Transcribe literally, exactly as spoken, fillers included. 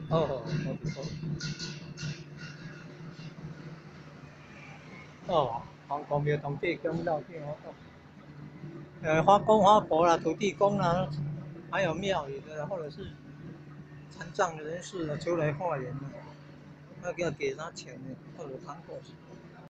哦，哦哦，黄公庙、土地公绕境活动，呃，花公花婆啦、土地公啦，还有庙宇的，或者是残障人士啊，出来化缘的，那个要给他钱的，或者糖果